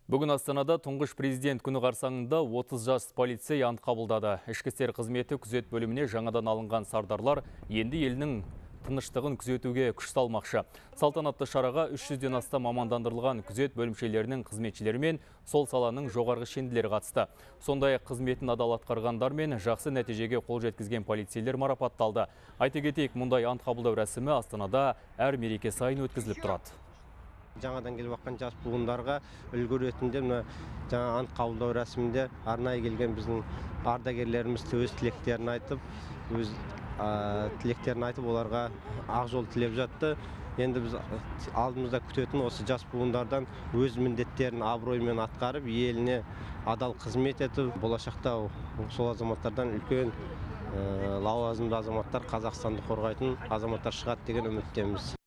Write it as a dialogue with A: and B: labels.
A: Бүгін Астанада тұңғыш президент күні қарсаңында 30 жас полицей ант қабылдады. Ішкі істер қызметі күзет бөліміне жаңадан алынған сардарлар енді елінің тыныштығын күзетуге күш салмақшы. Салтанатты шараға 300-ден астам мамандандырылған күзет бөлімшелерінің қызметшілері мен сол саланың жоғарғы шенділері қатысты. Сондай қызметін адал атқарғандар мен жақсы нәтижеге қол жеткізген полицейлер марапатталды. Айта кетейік, мұндай ант қабылдау рәсімі Астанада әр мереке сайын өткізіліп тұрады.
B: Жаңадан келіп жатқан жас буындарға үлгі ретінде жаңа ант қабылдау рәсімінде арнайы келген біздің ардагерлеріміз өз тілектерін айтып, оларға ақ жол тілеп жатты. Енді біз алдымызда күтетін осы жас буындардан өз міндеттерін абыроймен атқарып, еліне адал қызмет етіп, болашақта сол азаматтардан үлкен лауазымды азаматтар, Қазақстанды қорғайтын азаматтар шығады деген үміттеміз.